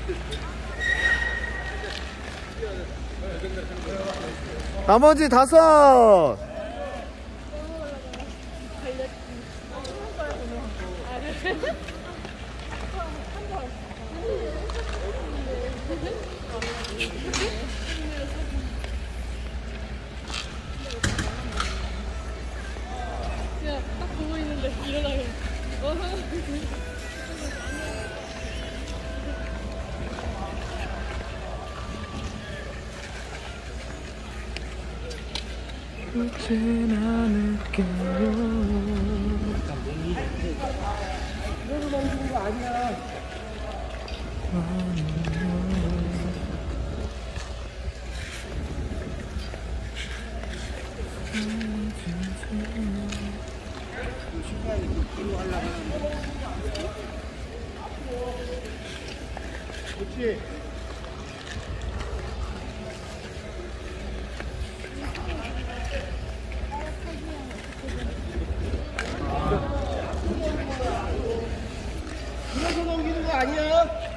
나머지 5. 그냥 딱 보고 있는데 일어나요. 언제나 느껴요. 이거로 멈추는 거 아니야. 그렇지. 그래서 넘기는 거 아니야.